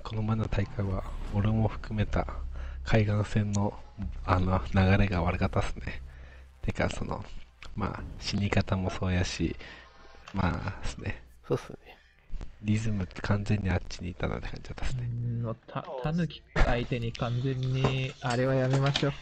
この前の大会は俺も含めた海岸線の流れが悪かったっすね。てかまあ死に方もそうやし、まあですね、 そうっすね。 リズム完全にあっちにいたなって感じだったっすね。 タヌキ相手に完全に、あれはやめましょう。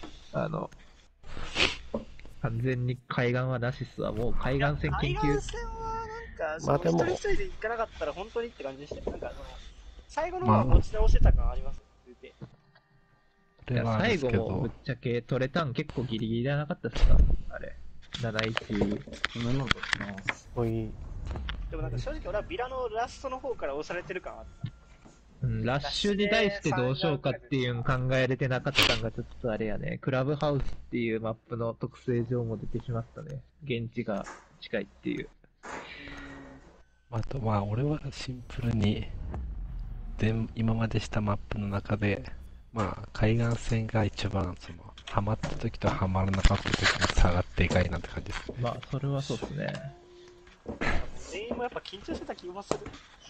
完全に海岸はなしっすわ。もう海岸線研究。 海岸線はなんか、 まあでも一人一人で行かなかったら本当にって感じでしたよ。なんか最後の方は持ち直してた感あります、言うて。 それはあれですけ最後もぶっど、 ちゃけ取れたん結構ギリギリじゃなかったっすかあれ。7-1。 今のとします。 おい。 でもなんか正直俺はビラのラストの方から押されてる感あった。 うん、ラッシュに対してどうしようかっていうの考えれてなかったのがちょっとあれやね。クラブハウスっていうマップの特性上も出てしまったね。現地が近いっていう。 あとまあ俺はシンプルに今までしたマップの中で、まあ海岸線が一番ハマった時とハマらなかった時の差がでかいなって感じですね。 まあ、それはそうですね。 全員もやっぱ緊張してた気もする。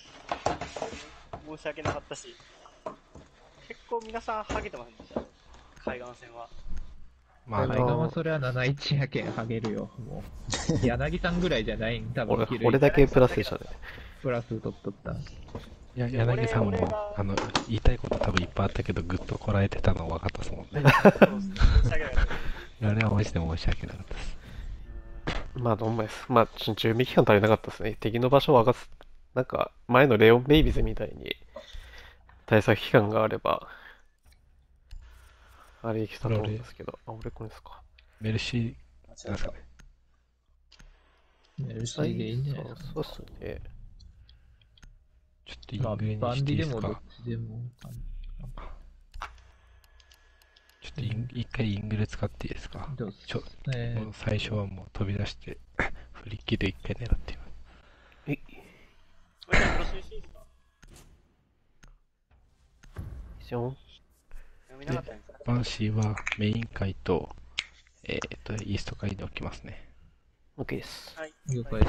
申し訳なかったし。結構皆さんハゲてませんでした。海岸線は。 まあ海岸はそれは7-1やけんハゲるよ。もう。柳さんぐらいじゃないん、多分俺だけプラスでしたね。 プラス取っとった。 柳さんも言いたいこと多分いっぱいあったけどぐっとこらえてたの分かったですもんね。 申し訳なかった。 あれはマジで申し訳なかったです。 まあ、どんまいです。まあ、準備期間足りなかったですね。敵の場所を明かす。なんか、前のレオン・ベイビーズみたいに、対策期間があれば、あれできたと思うんですけど。あ、俺これですか。 メルシー、なんですかね。 メルシーでいいんじゃないですか。 そうっすね。 ちょっとイングレにしていいですか。 バンディでもどっちでも。 ちょっと一回イングレ使っていいですか。もう最初はもう飛び出してフリッキーで一回狙っています。 えこれじゃあプロスしていいですか。 一応見なかったんですか。 バンシーはメイン階とイースト階に置きますね。 OK です。 はい。 了解です。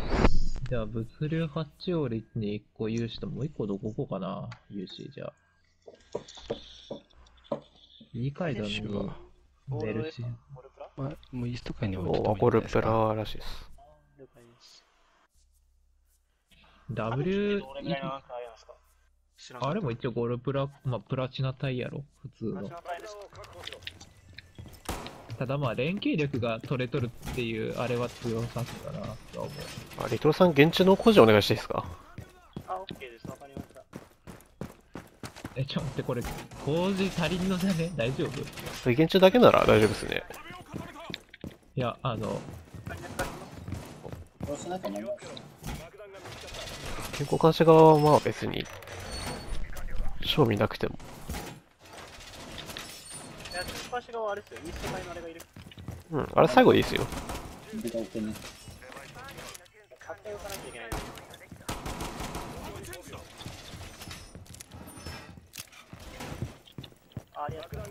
じゃあ、物流8折に1個融資ともう1個どここかな融資じゃあ。いい階段にメルシー。 まあ、もうイースト階に置いてワゴルプラらしいです。 了解です。 W、あれも一一応ゴルプラ、まあ、プラチナタイやろ、普通の。ただまあ、連携力が取れとるっていう、あれは強さすかな、とは思う。 あ、リトルさん、現地の工事お願いしていいですか。 あ、OK です。わかりました。 ちょっと待って、これ、工事足りんのじゃね大丈夫？ 現地だけなら大丈夫ですね。 いや、 どうしなきゃならない。 健康監視側はまあ別に、賞味なくても。 いや、突破し側はあれですよ。イースト階のあれがいる。 うん、あれ最後でいいですよ。 ビラ受けね。 買っておかなきゃいけない。ありがとう。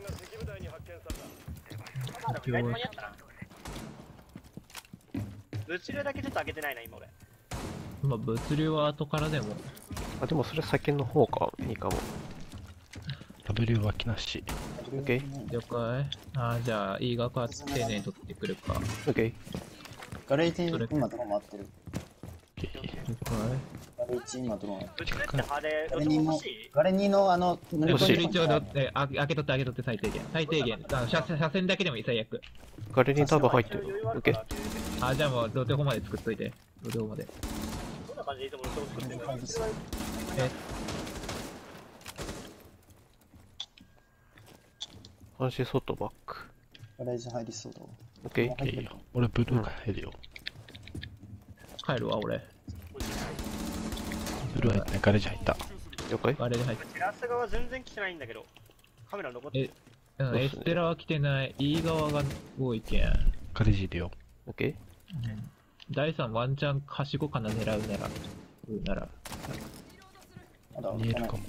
間に合ったな。物流だけちょっと開けてないな、今俺。 まあ、物流は後からでも。 あ、でもそれ先の方か、いいかも。 W 脇なし。 OK。 了解。じゃあ、いいがか丁寧に取ってくるか。 OK。 ガレージ今どこ回ってる。 了解。 ガレージ今どこ回ってる。 物流ってあれ、どっちガレニーのも欲しい？ ガレニーの乗り込み一応開けとって最低限。最低限。車線だけでもいい、最悪。 ガレに多分入ってる。OK。 じゃあもう、ロテホまで作っといて。ロテホまで。 どんな感じでいつもそう作ってるか。 安心ソフトバック。 ガレージ入りそうだわ。 OK。 俺ブルーが入るよ。 帰るわ、俺。 ブルー入ったね、ガレージ入った。 了解。 あれで入って。 テラス側全然来てないんだけど、カメラ残ってる。 エステラは来てない。E 側が多いけん。 ガレージいるよ。 OK。 第3ワンチャンはしごかな狙うなら。 見えるかも。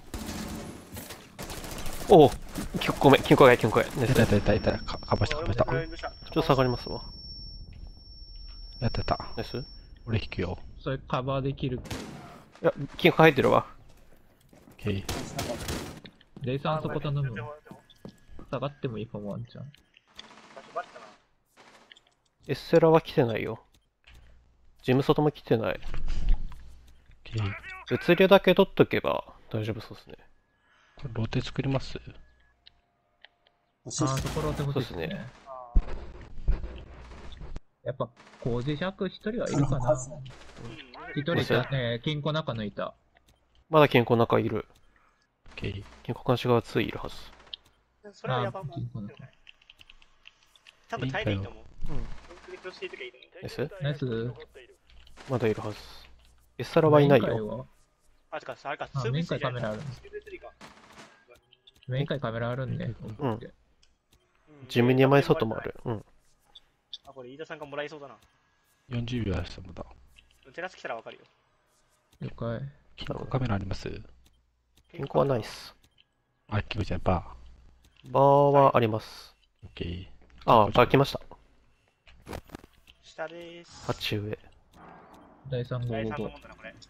おお、9個目。 出た。かばした。ちょっと下がりますわ。 やってた。 ナイス。 俺引くよ。 それカバーできる。 いや、金庫入ってるわ。 OK。 レイさんそこ頼む。下がってもいいかも、ワンちゃん。 バレたな。 エッセラは来てないよ。ジム外も来てない。物流だけ取っとけば大丈夫そうですね。 これローテ作ります？ ああ、そこローテ欲しいですそうっすね。やっぱ、工事100一人はいるかな。一人いた、金庫中抜いた。 まだ健康中いる。 OK。 健康監視側2いるはず。 それはやばま金庫中。 多分耐えていいと思う。 うん。 クリクロしていいときいいと思う。 です。 ナイス。 まだいるはず。エッサラはいないよ。 よ。 あ、てか、あれか、 あ、面会カメラある。 スーブ3か。 面会カメラあるんで。 うんジムに山井外もある。うん。 あ、これ飯田さんがもらいそうだな。 40秒ある人まだ。 テラス来たらわかるよ。 了解。 金庫カメラあります？ 健康はないっす。 あ、金庫じゃない、ババーはあります。 ー。OK。 あ、バー来ました。 下でーす。 鉢上。 第3 第3 号のもんだな、これ。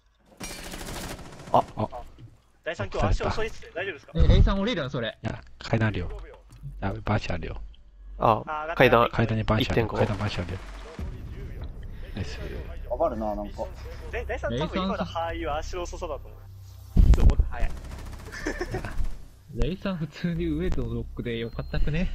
あ、 第3今日足遅いっすね。大丈夫ですか？ レイさん降りるのそれ。 いや、階段あるよ。やべ、バーシあるよ。 あ、 あー階段。 階段にバーシあるよ。 1.5 階段バーシあるよ。ナイス。 わかるな、なんか。 第3多分今の範囲は足遅さだと思う。ちょっともっと早い。 レイさん普通に上とロックでよかったくね。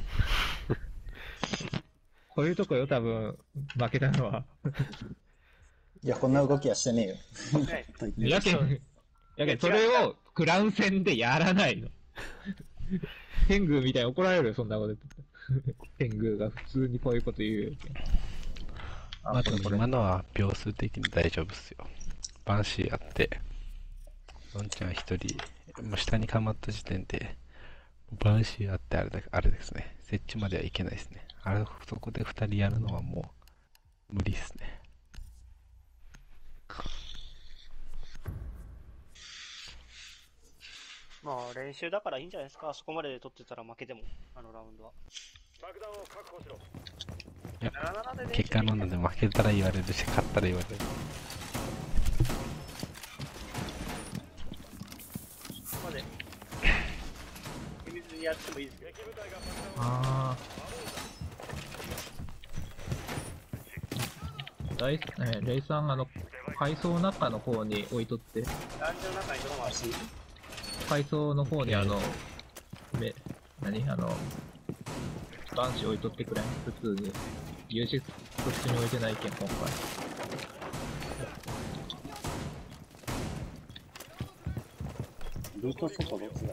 こういうとこよ、多分、負けたのは。 いや、こんな動きはしてねえよ。 ねやけん、それをクラウン戦でやらないの。天狗みたいに怒られるよ、そんなこと言って。天狗が普通にこういうこと言うよ。 まあでも今のは秒数的に大丈夫っすよ。バンシーあって、のんちゃん一人、もう下にかまった時点で、バンシーあってあれですね。設置まではいけないですね。あれ、そこで二人やるのはもう無理っすね。 まあ練習だからいいんじゃないですか。そこまで取ってたら負けても、あのラウンドは。 いや、 7-7で練習結果論なんで負けたら言われるし、勝ったら言われる。 そこまで。秘密にやってもいいですよ。 あー。レイさん、階層の中の方に置いとって、 ランジの中にドローンあるし。 階層の方にバンシー置いとってくれん、普通に。有志そっちに置いてないけん、今回。 ルート外どっちだ？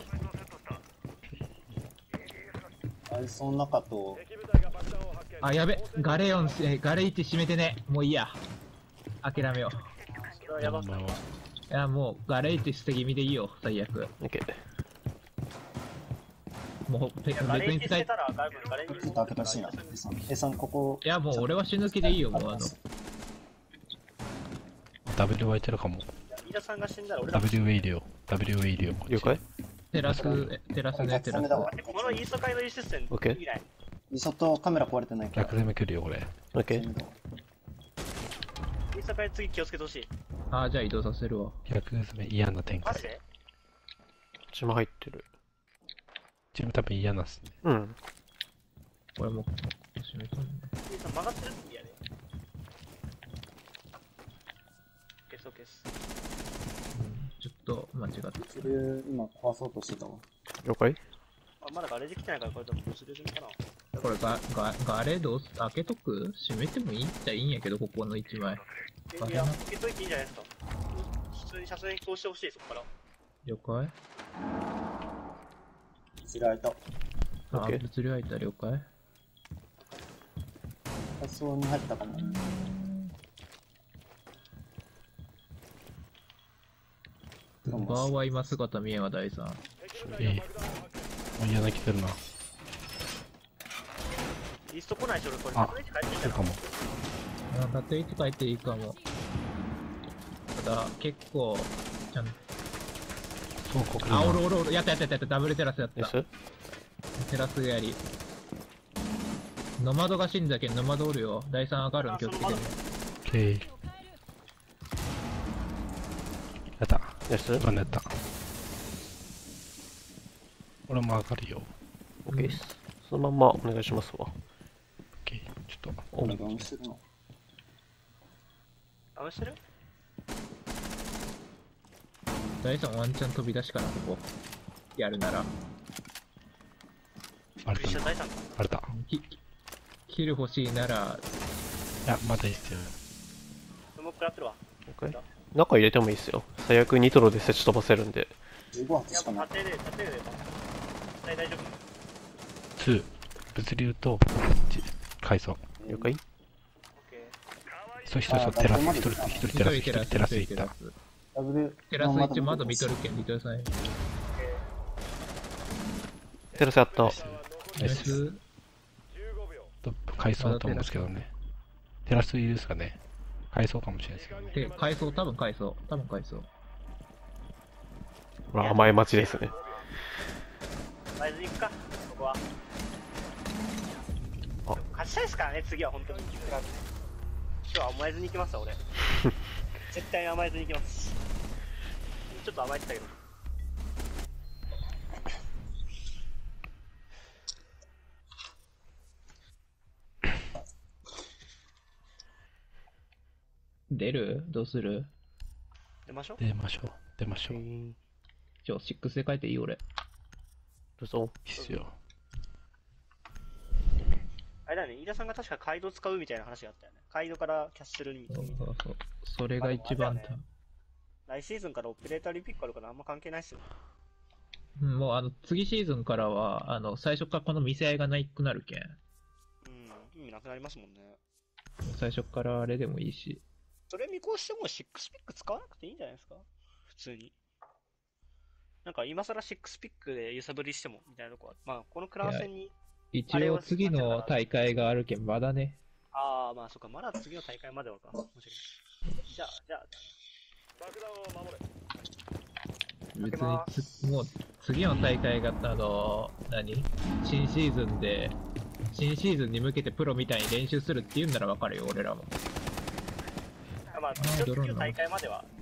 あいその中と、 あ、やべ、ガレ1閉めてね。もういいや。諦めよそれはやばそう。 う。いや、もう、ガレ1捨て気味でいいよ、最悪。 OK。 もう、別ガレーに使い、 ジ捨てたら、ガレージちょっと開けてほしいな。A さん、ここ。 いや、もう俺は死ぬ気でいいよ、もう W 湧いてるかも。 飯田さんが死んだら俺らも W ウェイリオ。W ウェイリオ。 了解。 テラスね、テラス。 このイースト界の輸出戦、 オッケー意味ない。 外カメラ壊れてないから逆。攻め来るよ、これ。 OK。 イースト界次気をつけてほしい。 あー、じゃあ移動させるわ。 逆攻め嫌な展開。 マジで？ こっちも入ってる。 チーム多分嫌なんすね。 うん。 俺も、閉めとんね。 飯田さん曲がってるって嫌で。消そう消す。 ちょっと間違ってそれ、今壊そうとしてたわ。 了解。 あ、まだガレージ来てないからこれ多分物流済みかな。 これガレどうす、開けとく閉めてもいいっちゃいいんやけど、ここの1枚。 いや、開けといていいんじゃないですか。普通に車線通してほしい、そこから。 了解。 それ開いた。 あ、 OK 物流開いた、了解。 発想に入ったかも。 バーは今姿見えんわ、第3。 もう嫌な来てるな。 イースト来ないでしょ、これ。 あこれ帰ってきたら来るかも。 縦位置変えていいかも。ただ、結構、ちゃんと。 そうこ来るあ、おな。 る、やった、ダブルテラスやった。 ですテラスやり。ノマドが死んだけん、ノマドおるよ。第3上がるん気をつけてね。 オッケー。やった。 です今のやった。 俺も上がるよ。 OK です。そのまんまお願いしますわ。 OK。ちょっと。 俺がするの。 あ、してる？ 第3ワンチャン飛び出しかな、ここ。やるなら。 バレた一緒第3か。 バレた。 キル欲しいなら、 いや、まだいいっすよ。 もう食らってるわ。 OK。中入れてもいいっすよ。最悪ニトロで設置飛ばせるんで。 15発いや、 しかない。 もう縦で、大丈夫。 2、物流と、階層。 了解。 オッケそう、一人テラス、一人テラス、一人テラス行った。 ダブルテラス一応窓見とるけん、見とるさい。 テラスやった。 ナイス。階層だと思うんですけどね。テラスいいですかね。階層かもしれないですけどね。 で、階層、多分階層。 ほら、甘い町ですね。 ー。前津に行くか、ここは。 あ、 勝ちたいですからね、次は本当に。今日は甘えずに行きますわ、俺。絶対甘えずに行きます。ちょっと甘えてたけど。 出る？どうする？ 出ましょう。 出ましょう。出ましょう。いい 6で書いていい俺。 どうぞ。 っすよ。 あれだね、飯田さんが確かカイド使うみたいな話があったよね。カイドからキャッシュルにみたいな。 そう。それが一番来シーズンからオペレーターリピックあるからあんま関係ないっすよ。 もう次シーズンからは、最初からこの見せ合いがないくなるけん。 うん、意味なくなりますもんね。 最初からあれでもいいし。 それ見越しても6ピック使わなくていいんじゃないですか普通に。なんか今更6ピックで揺さぶりしてもみたいなとこは、まあこのクラス戦に。 一応次の大会があるけん、まだね。 ああ、まあそっか、まだ次の大会まではか。もしかしてじゃあ。爆弾を守れ。 別にもう次の大会が新シーズンに向けてプロみたいに練習するって言うんならわかるよ、俺らも。 まあ、次の大会までは。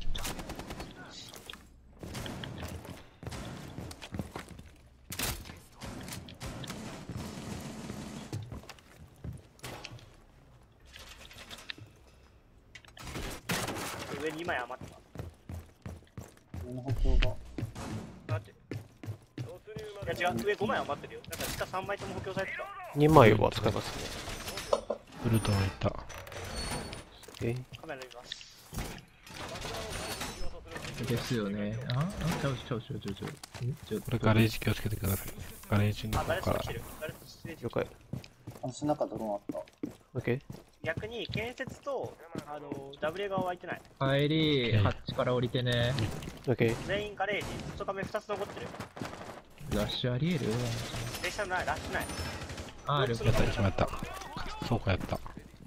上2枚余ってます。 上の補強が。 待って。いや違う、上5枚余ってるよ。なんか下3枚とも補強されてた。 2枚は使いますね。 ウルトラいた。 カメラ見ます。 ですよね。ちゃう。 これガレージ気をつけてください。ガレージの方から。 了解。 背中ドローンあった。 OK。 逆に建設とW 側は空いてない。 帰り、ハッチから降りてね。 OK。 全員ガレージ、外壁2つ残ってる。 ラッシュありえる？ 電車ない、ラッシュない。 ある。 やった、決まった。倉庫やった。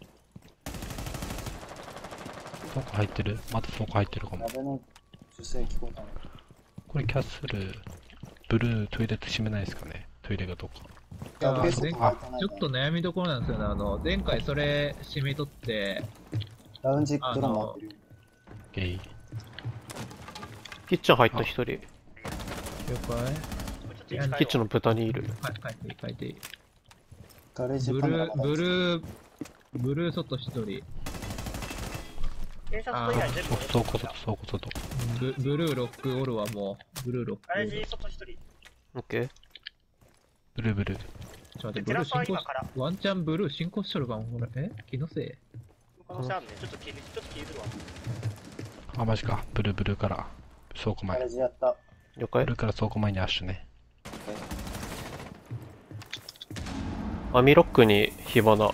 倉庫入ってる？また倉庫入ってるかも。 鍋の主制聞こえたの。 これキャッスル、ブルートイレット閉めないですかね？トイレがどうか。 いやちょっと悩みどころなんですよね。前回それ締めとって、 ラウンジドラマってる。 ゲイ。 キッチン入った1人。 了解。 キッチンの豚にいる。 書いていい。 ガレージカメラブルー外1人。 電車外以外全部倉庫外。 ブルーロックおるわ、もう。ブルーロック。 ガレージ外1人。 OK。 ブルー。 ちょっと待って、ブルー進行し、ワンチャンブルー進行しとるかも、これ。気のせい。 可能性あるね。ちょっと消えるわ。 あ、マジか。ブルーから倉庫前。 ガレージやった。 了解。 ブルーから倉庫前にアッシュね。 網ロックに火花。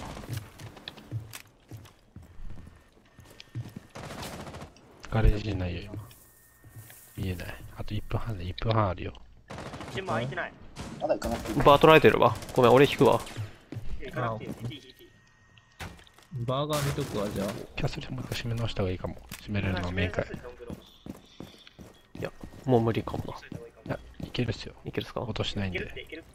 ガレージないよ、今。見えない。あと1分半で1分半あるよ。 一も空いてない。 まだ行かなくていい。 バー取られてるわ。ごめん、俺引くわ。 行かなくていい。引いて。 バーガー見とくわ、じゃあ。 キャッスルもう一回閉め直した方がいいかも。閉めれるのは面会。 いや、もう無理かもな。 いや、いけるっすよ。 いけるっすか？ 落としないんで。 いけるって。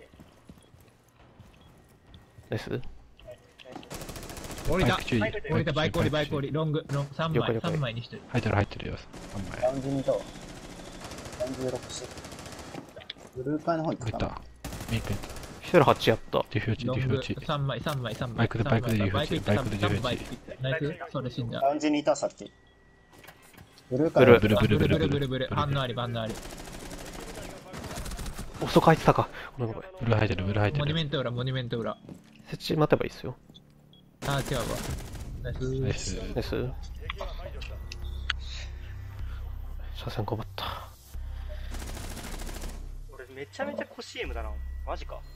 ナイス。 降りたバイク注意降りた、バイク降り、ロング、3枚にしてる。 入ってるよ。3枚。 ラウンジにいたわ。ラウンジでロックしてる。 ブルーカーの方行行った。 くかな。 メイク行った。 一人8やった。 ディフューチ、デロングィフューチ。 3枚、3枚、3枚。 バイクでバイクでバイク行った、 バイクで 3バイク行った。ナイス、それ死んだ。 ラウンジにいたさっき。ブルーカーブルーブルブルブルブルブルブル。反応あり、反応あり。 遅く入ってたか。ごめんごめん。 ブルー入ってる、ブルー入ってモニュる。 メント裏、モニュメント裏。 設置待てばいいっすよ。 あー、違うわ。ナイス。 ナイス。 です車線困った。 俺めちゃめちゃ腰 M だな。マジか。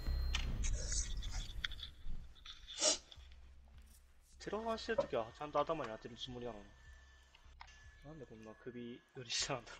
テロワンしてるときはちゃんと頭に当てるつもりなのに。なんでこんな首より下なんだろ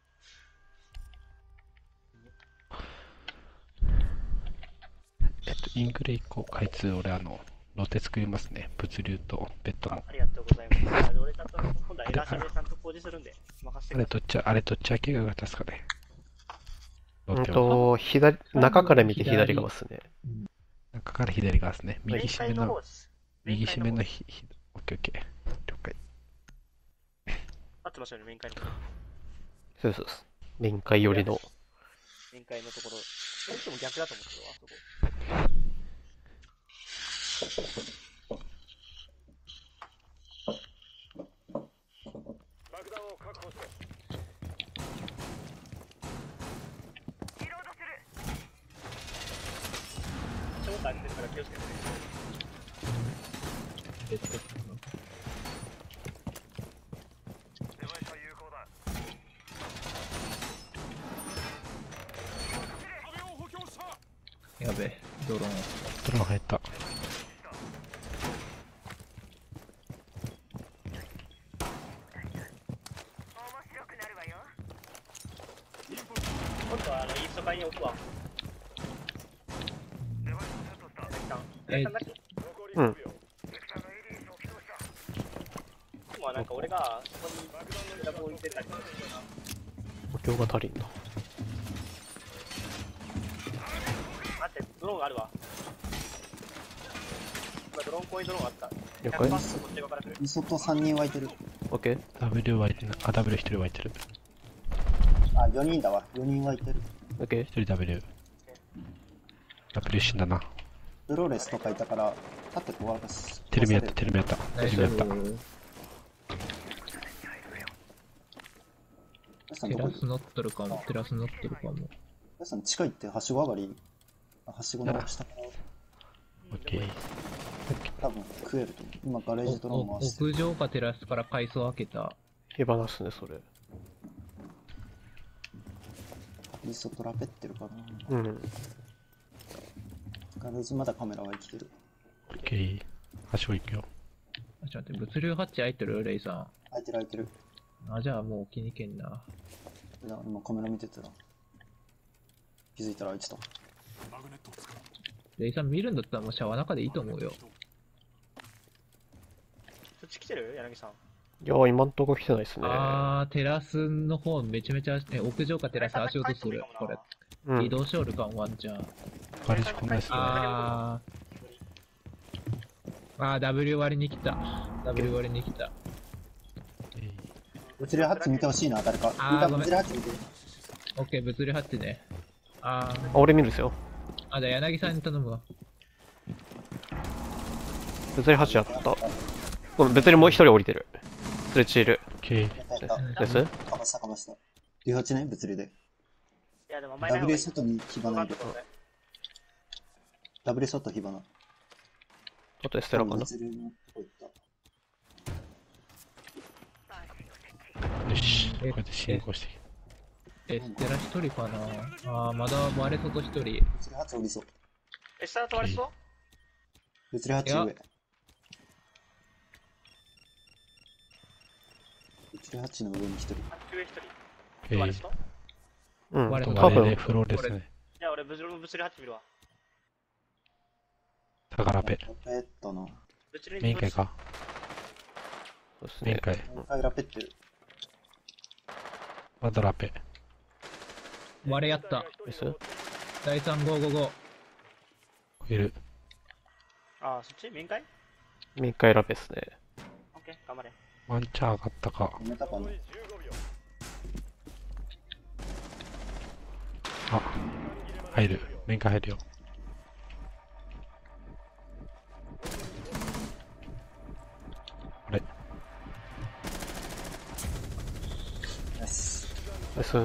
イングレ1個開通、俺ロテ作りますね。物流とベッドう。 の。 ありがとうございます。俺ちゃんと今度はエラーシャでちゃんと工事するんで、任せてください。 あれどっち開けがよかったですかね。ロテは。 左、中から見て左側っすね。 中から左側ですね。右面会締めのの方です。 右締めの面会オッケーオッケー。了解。 合ってますよね、面会の方。 そうそうそう。面会寄りの。 面会のところ。いつも逆だと思ってるわ、あそこ。ちょっと開けてるから気をつけてね。 やべえ、ドローン。 ドローン入った。 今度はイースト会に置くわ。 うん。 いつもはなんか俺がそこにグラブ置いてたりとかするな。 補強が足りんな。 待って、ドローンあるわ。今ドローンコインドローンあった。 了解。 100%こっち側から来る。 イソと3人湧いてる。 オッケー。 W 湧いてる。あ、W 一人湧いてる。 あ、4人だわ。4人湧いてる。 オッケー。 一人 W。W 死んだな。 フローレスとかいたから、立って怖がす。 テレビやった、テレビやった。テレビやった。 テラス乗っとるかも、テラス乗っとるかも。 皆さん近いってはしご上がり、はしごの下からオッケー。 多分食えると思う。今ガレージドローン回してる。 屋上かテラスから階層開けた。 手放すね、それ。 リソトラペってるかな。 うん。 ガレージまだカメラは生きてる。 オッケー。はしご行くよ。 あ、ちょっと待って、物流ハッチ開いてるレイさ開いてる開いてる。 ん。あ、じゃあもう気にけんな。 いや今カメラ見てたら。気づいたら開いてた。 レイさん見るんだったらもうシャワー中でいいと思うよ。 そっち来てる柳さん。 いやー、今んとこ来てないっすね。 あー、テラスの方めちゃめちゃ、屋上かテラス足音する。これ。 うん。 移動しおるかワンチャン。 ガレージこんなですね。 W 割りに来た。W 割りに来た。 物流ハッチ見てほしいな、誰か。 ごめん物流ハッチ見て。 オッケー、物流ハッチね。 あ、俺見るっすよ。 じゃあ柳さんに頼むわ。 物理8やった。ごめん、物理もう一人降りてる。スレッチいる。 オッケー。 やったやった。 ですかましたかました。18ね、物流で。 いやでも前ない方がい W い。 外に火花いる。W 外火花。 あとエステラかな。 物流のとこ行った。 よし。こうやって進行していく。 エステラ一人かな。まだ割れ外一人。 物流ハッチ降りそう。 スタート割れそう物流ハッチいや上。物流ハッチの上に一人。 上一人。 オッケー。 割れそううん、 割れ多分、 あと割れでフローですね。 じゃあ俺物理8見るわ。 宝ペ。 ラペットの。 物理にメイン会か。 そうですね。 メイン会。 もう一回ラペってる。 ワドラペ。 割れやった。 です第3555。 いる。 ああ、そっち面会メイン会ラペですね。 オッケー、頑張れ。 ワンチャー上がったか。 やめたかな。 あ、入る。面会入るよ。あれ、 ナイス。 ナイス。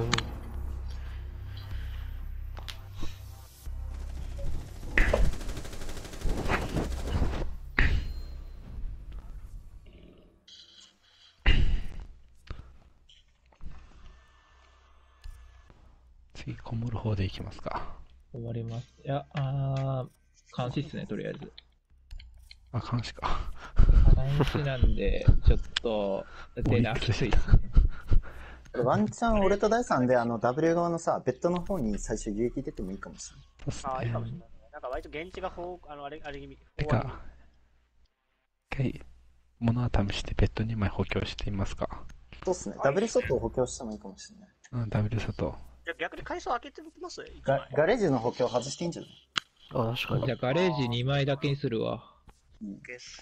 次、こもる方でいきますか。 終わります。いや、監視っすね、とりあえず。 あ、監視か。 監視なんで、ちょっと、出なきついっすね。 これワンチャン俺と大さんでW 側のさ、ベッドの方に最初有益出てもいいかもしれない。 そうっすああ、いいかもね。 しれないね。なんか割と現地があれ気味。 てか、一回、物は試してベッド2枚補強してみますか。 そうっすね。W 外を補強してもいいかもしれない。 うん、W 外。 じゃあ逆に階層開けてみますガレージの補強外していいんじゃない？ あ、確かに。 じゃあガレージ2枚だけにするわ。 です。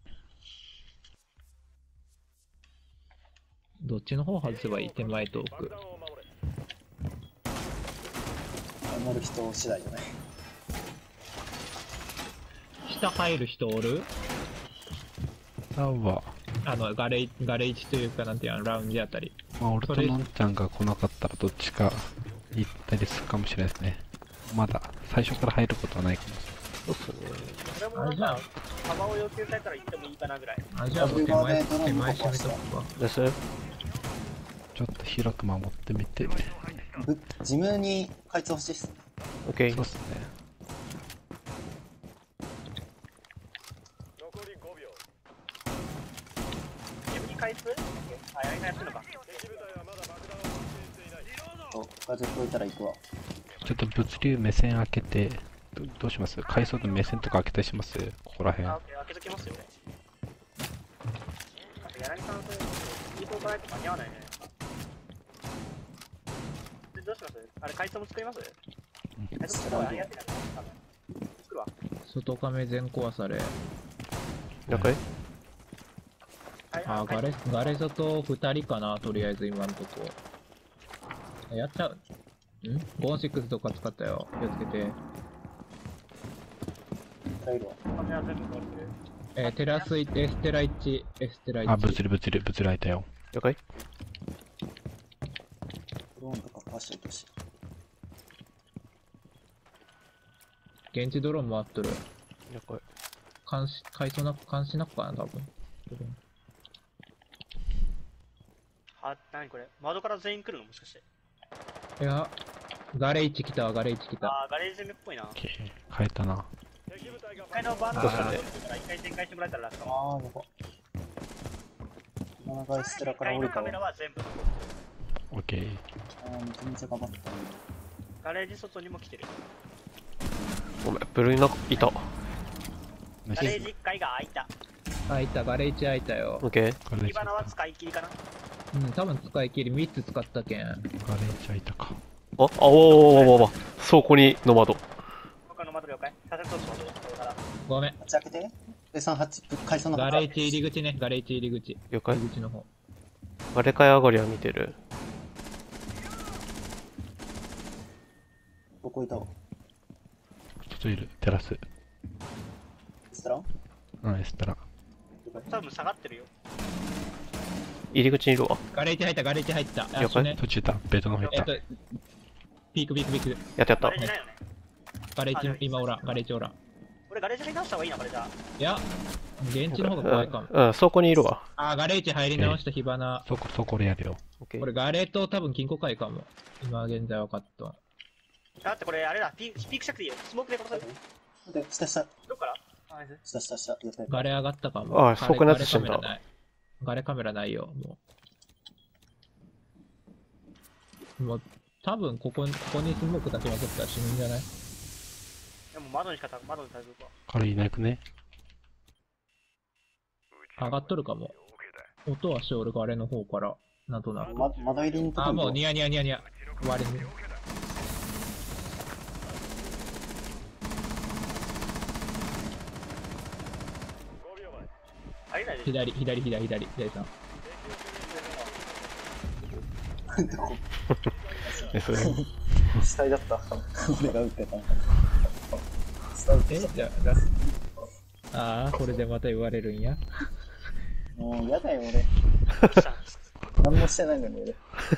どっちの方外せばいい？手前と奥。 乗る人次第じゃない。 下入る人おる？ さんは、 ガレージというか、なんていうの、ラウンジあたり。 まあ、俺とのんちゃんが来なかったらどっちか行ったりするかもしれないですね。まだ最初から入ることはないかもしそうっすね。 これもなんか、幅を要求されたら行ってもいいかなぐらい。 じゃあもう手前締めとくわ。 です。 れない。ちょっと広く守ってみて。 ジムに開通欲しいっすね。 オッケー。 そうっすね。 自分に開通あ、やりなやってるのか。 風吹いたら行くわ。 ちょっと物流目線開けて、どうします？階層で目線とか開けたりします？ここら辺。 あ、オッケー、開けときますよね。あと、柳さん、それ、いい方からと間に合わないね。で、どうしますあれ、階層も作ります階層作るわ、やってない多分。作るわ。 外亀全壊され。 了解。 はいガレ外2人かな、とりあえず今んとこ。やっちゃう。ゴン6とか使ったよ。気をつけて。 入るわ。 カメラ全部壊れてる。 テラスエステラ1、エステラ1。 あ、物流開いたよ。 了解。 ドローンとか壊しておいてほしい。 現地ドローン回っとる。 了解。 監視なくかな、多分。 あ、なにこれ窓から全員来るのもしかして。 いや、ガレージ来たわ、ガレージ来た。 あー、ガレージ攻めっぽいな。 オッケー。変えたな。 一回のバーナーから一回展開してもらえたら楽かも。 あー、やば。今長いステラから降りたわカメ。ラは全部。 オッケー。 めちゃめちゃ頑張った。 ガレージ外にも来てる。 ごめん、ブルーのいた。 ガレージ1階が開いた。 開いた、ガレージ開いたよオッ。ケー。 ガレージ火花は使い切りかな。 多分使い切り3つ使ったけん。 ガレージ開いたか。 あ、お倉庫にの窓。 他の窓了解。させとってこれから。 ごめん。 立ち開けて。で、38、階層のガレージ入り口ね、ガレージ入り口。 了解。 入り口の方。 あれかい上がりは見てる。 どこいたわ。 外いる。テラス。 ステラうん、エステラ。 多分下がってるよ。 入り口にいるわ。 ガレージ入った、ガレージ入った。 了解ね、 途中いた。ベッドの方行った。 ピーク。 やったやったガレー。ジないよね。 ガレージ、今おらん、ガレージおらん。 俺ガレージ入り直した方がいいな、これじゃあ。 いや、現地の方が怖いかも。 うん、倉庫にいるわ。 ガレージ入り直した火花。 そこでやるよ。 オッケー。 これガレーと多分金庫会かも。今現在分かった。 だってこれあれだ、ピークしなくていいよ。スモークで殺される。 で、下。 どっからあ、ナイス。 下。やったやったガレ上がったかも。 そこのやつ死んだ。 ガレカメラないよ、もう。もう、多分ここにスモークだけ残ったら死ぬんじゃない？ でも窓にしか窓に対するか。 彼いなくね。 上がっとるかも。音はしておるガレの方から、なんとなく。 窓入りのとこに。 もうニヤ。割れに。 あれないでしょ。 左さん。 です。 死体だった。俺が撃ってた。死体え、じゃあ、ああ、これでまた言われるんや。 もうやだよ、俺。何もしてないのに、俺。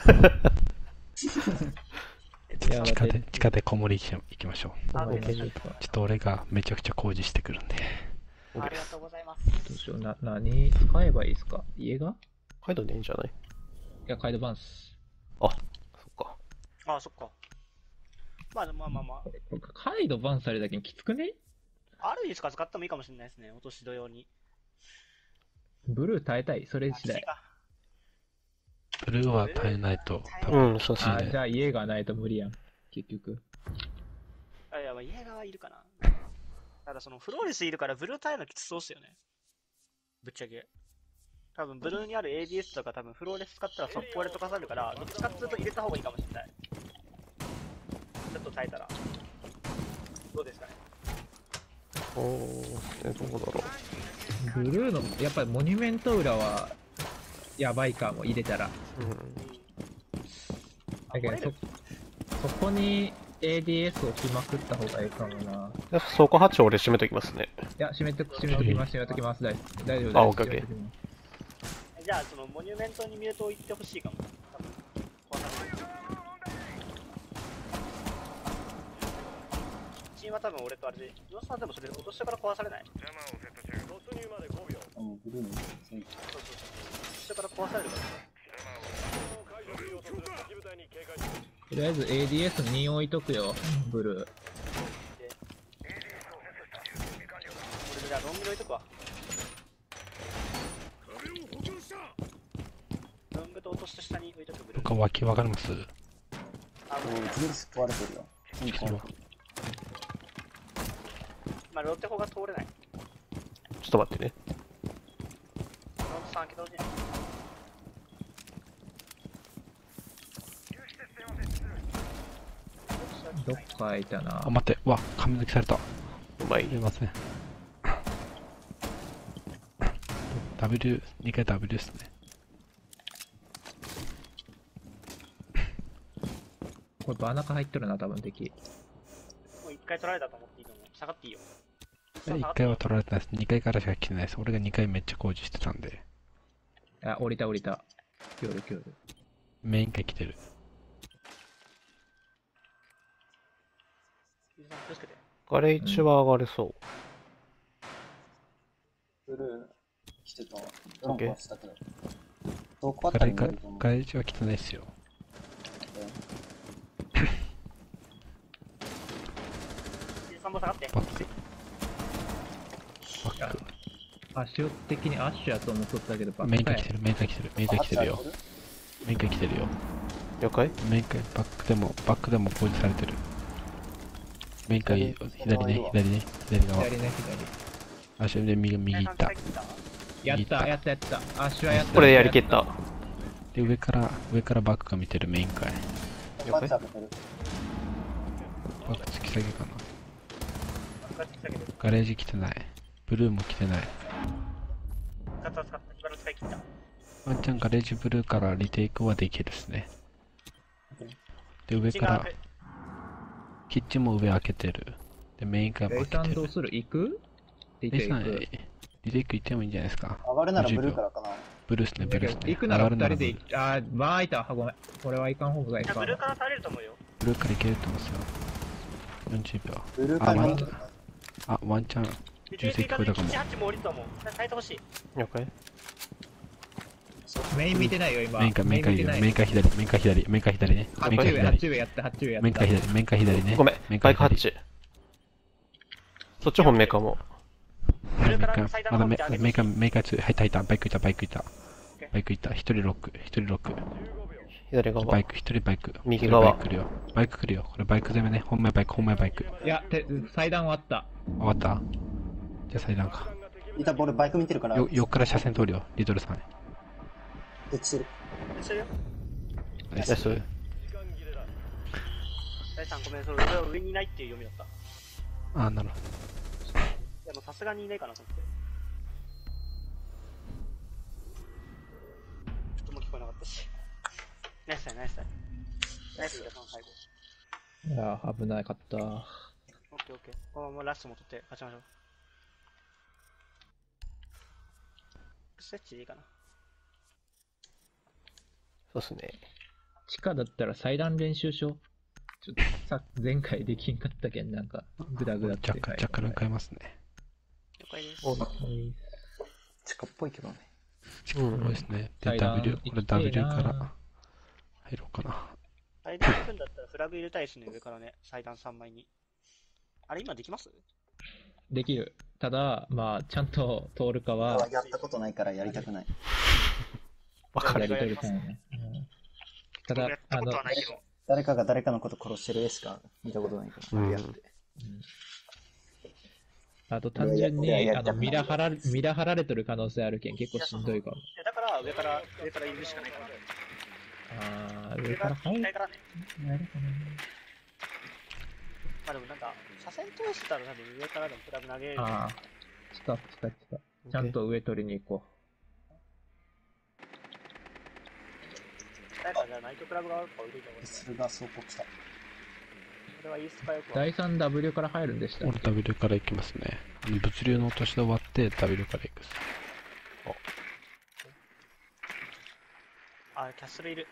いや、 地下で子守行きましょう。 あ、 どうしようちょっと俺がめちゃくちゃ工事してくるんで。 ありがとうございます。 どうしよう。何使えばいいですか？家が？ カイドでいいんじゃない？ いや、カイドバンス。 あ、そっか。 あ、そっか。まあ。 これカイドバンされるだけにきつくね？ ある意味使ってもいいかもしれないですね。落とし土用に。 ブルー耐えたい？それ次第。 ブルーは耐えないと、多う分、 ん、そうそう。 じゃあ家がないと無理やん。結局。 いや、まあ、家側いるかな。ただそのフローレスいるからブルー耐えるのきつそうっすよね。ぶっちゃけ。多分ブルーにある ADS とか多分フローレス使ったら速攻で溶かされるから、どっちかっていうと入れた方がいいかもしれない。ちょっと耐えたら。どうですかね。 おー、どこだろブルーの、やっぱりモニュメント裏は、やばいかも、入れたら。 う。 だけど、そこに ADS を置きまくった方がいいかもな。 うん。倉庫ハッチ俺閉めときますね。 いや、閉めときます。大丈夫。 あオッケーオッケーじゃあ、そのモニュメントにミュートを言ってほしいかも。多分壊される。チームは多分俺とあれで、岩佐さんでもそれ落としてから壊されない。 ブルーに。 そう。落としてから壊されるからね。 とりあえず ADS2 置いとくよ、ブルー。 俺じゃあロングで置いとくわ。ロングと落とした下に置いとくブルー。 他脇わかります？ あ、 ブルース壊れてるよ。 まあ、ロッテ砲が通れない。 ちょっと待ってね。 ロングさん開けてほしい。 どっかいたなあ、。待って、紙抜きされた。 うまいすい。ません。2回 W ですね。 これバーナカ入っとるな、多分敵。 もう1回取られたと思っていいと思う。下がっていいよ。 1回は取られてないです。2回からしか来てないです。俺が2回めっちゃ工事してたんで。 あ、降りた。キョル。 メイン回来てる。 ゆうさん気をつけて。 ガレ1は上がれそう。 ブルー来てた。ドロンオッケー壊したけど。どこあたりにいると思う。 ガレージは来てないですよ。 ゆうさんも下がって。 バック。 アッシュ的にアッシュやと思っとったけど、バメインカや回来てる。メイン回来てる。メイン回来てるよ。メイン回来てるよ。 了解？ メイン回、バックでも工事されてる。メイン回、左側。 左ね、 足で右行った。 やった。アッシュはやった。 これでやりきった。 で、上からバックが見てるメイン回。 パンチ開けてる。 バック突き下げかな。ガレージ来てない。ブルーも来てない。 使った。今の使い切った。 ワンチャンガレージブルーからリテイクはできるですね。で、上から、キッチンも上開けてる。で、メイン回もレイ開けてる。 さんどうする？行く？リテイク。 リテイク行ってもいいんじゃないですか。 上がるならブルーからかな。 ブルーっすね、ブルーっすね。 行くなら上がる 2人で行く。あー、バーいた。ごめん。これはいかん方がいいか。 ブルーから耐えれると思うよ。 ブルーから行けると思うんですよ。40秒。 ブルーから見てワンチャン、重積聞こえたかも。 78も降りると思う。耐えてほしい。 了解？ メイン見てないよ、今。 メイン回左ね。メイン回左ね。メイン回左。メイン回左。 8上やった。 メイン回左ね。 ごめん、 メイン回左。 バイクハッチ。そっち本命かも。 ブルーから最大まだメまの方見てあげてほしい。 イク入った。バイクいた。一人ロック。 左側。 バイク。 右側バイク来るよ。これバイク攻めね。本命バイク。 いや、祭壇終わった。 終わったじゃあ祭壇か。 いた、俺バイク見てるから。 横から車線通るよ。リトルさん。 してる。 してるよ。 ナイス。 第3ごめん、それ上にいないっていう読みだった。 あ、なるほいや、もうさすがにいないかなと思って。ちょっとも聞こえなかったし。ナイスだよ、ナイス、皆さん最後。 いやー、危なかった。 オッケーオッケー。このままラストも取って勝ちましょう。ステッチでいいかな。 そうっすね。 地下だったら祭壇練習しよう。ちょっとさ、前回できんかったけん、なんか、グダグダって。 若干変えますね。 了解です。 お地下っぽいけどね。 そうですね。で、 階段 W、これ W 行きてえなから入ろうかな。 祭壇行くんだったらフラグ入れたいですね、上からね。祭壇3枚に。あれ、今できます？ できる。ただ、まあ、ちゃんと通るかは、 やったことないからやりたくない。 わかる。 やりとりたいね。ただやっ、たことはないけど。 誰かが誰かのこと殺してる絵しか見たことないから。 うんやってあと単純いやいに、 やいやミラ張られとる可能性あるけん、結構しんどいかも。 だから上から入れるしかないから。 上から入る上からね。 やるかな。 まあでもなんか、左遷通したら多分上からでもプラグ投げれる。 ああ、来た。ちゃんと上取りに行こ誰かじゃあナイトクラブ側とか置いといた方がいい。 それが走行来た。 これはイーストかよくう。第 3W から入るんでしたっ俺け？ W から行きますね。物流の落としで終わって W から行くっす。 あ、キャッスルいる。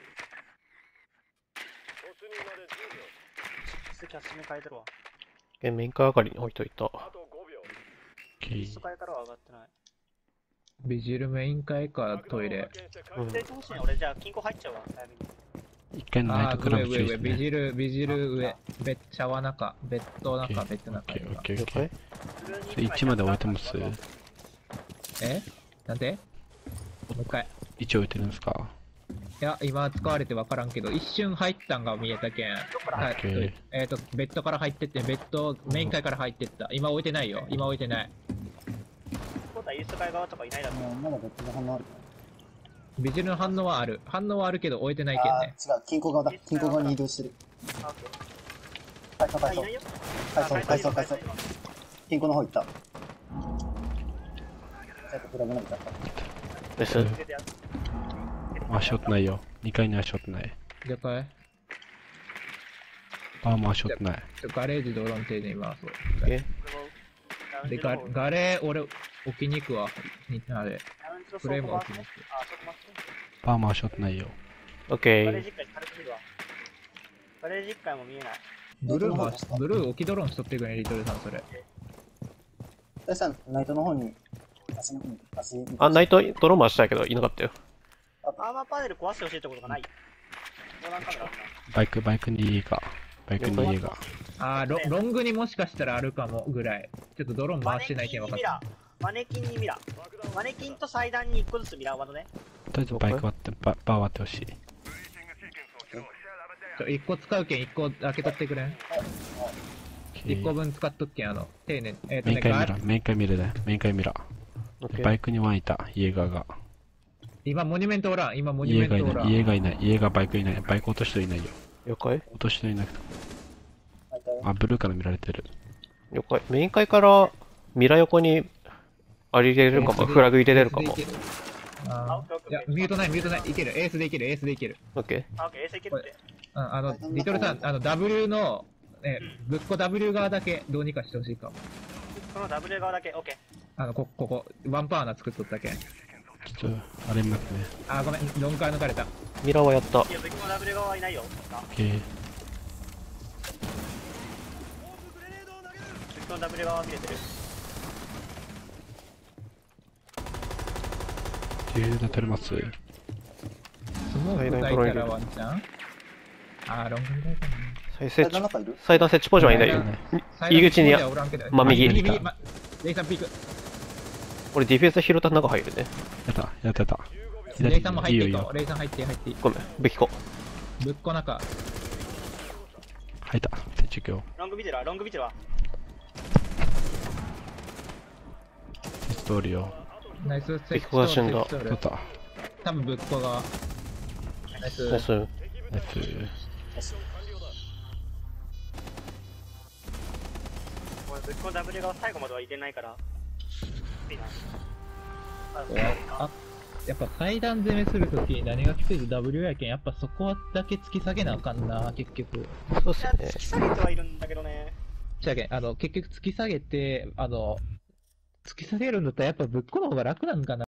キャッスルに変えてるわ。 メインカー上がりに置いといた。 イースト階からは上がってない。 ビジルメイン会かトイレ。 で、どうしよう。俺じゃあ金庫入っちゃうわ、早めに。 一回のナイトクラブ注意ですね。 ビジル上。ベッチャワ中。ベッド中、ベッド中。 オッケーオッケーオッ了ケー。 解。 それ1まで置いてます？ えなんでもう一回。 1置いてるんですか？ いや、今使われて分からんけど、一瞬入ったんが見えたけん。はい。 OK ベッドから入ってって、ベッド、メイン階から入ってった。今置いてないよ。今置いてない。 今度はイースト階側とかいないだろう。 もうまだ別の反応あるかビジルの反応はある。反応はあるけど置いてないけんら。 ね。 違う、金庫側だ。金庫側に移動してる。 あ、オッケー。 階層あ、いないよ。 階層。金庫の方行った。ちょっとプラグ投げちゃった。 です。 出てやる。 足音ないよ。2階に足音ない。 了解。 ああ、もう足音ない。 ガレージドローン停電今、そう。 えで、ガレー、俺、置きに行くわ。あれ。フレーム置きに行く。 あ、そこ待って。 ああ、もう足音ないよ。 オッケー。 ガレージ1階軽く見るわ。ガレージ1階も見えない。 ブルー置きドローンしとってくれ、リトルさん、それ。 大さん、ナイトの方に、足の方に、足。 あ、ナイトドローン回したいけど、いなかったよ。 アーマーパネル壊してほしいってことがない。防弾カメラあるな。 バイクに家が。バイクに家が。 ロングにもしかしたらあるかもぐらい。ちょっとドローン回してないけん分かった。 マネキンにミラー。マネキンと祭壇に1個ずつミラーワードね。 とりあえずバイク割って、バー割ってほしい。 1個使うけん1個開けとってくれん。1個分使っとっけん、丁寧に。 メインカイミラー、メインカイミラーだよ。メインカイミラー。 オッケー。 バイクにワンいた、イエガーが。 今、モニュメントおらん。今、モニュメントおらん。 イエガーいない。イエガーバイクいない。バイク落とし人いないよ。 了解。 落とし人いなくて。あ、ブルーから見られてる。 了解。メイン階からミラ横にあれ入れれるかも。フラグ入れれるかも。 いや、ミュートない。いける。エースでいける。 オッケあ、オッケー、衛星いけるって。 リトルさん、W の、ぶっこ W 側だけどうにかしてほしいかも。 この W 側だけ、オッケー。 ここ、ワンパーナ作っとったけん。 ちょっと、あれになってね。 あ、ごめん、4回抜かれた。 ー。ミラはやった。 いや、別の W 側はいないよ。 オッケー。 別の W 側は見れてる。 ディフューザー取れます？ スモーク焚いたらワンチャンロングみたいかな。 祭階段の中いる祭壇設置ポジションはいないよ。入り口に、真右レイさんピーク。 俺ディフェンス広田の中入るね。 やった。 レイさんも入っていいかも。 いいよ。 レイさん入っていい。 ごめん、武器庫。 ぶっこ中。 入った。手中京。 ロング見てるわ、ロング見てるわ。 ストーリーを。 ナイス。 武器庫が死んだ。 取った。 多分ぶっこ側。ナイス。 ナイス。 ナイス。 俺、ぶっこの W 側最後までは入れないから。いいな。 あ、 やっぱ階段攻めするときに何がきついって W やけん、やっぱそこだけ突き下げなあかんな、結局。 そうっすいや、 ね突。き下げてはいるんだけどね。 じゃけん、結局突き下げて、突き下げるんだったらやっぱぶっこの方が楽なんかな。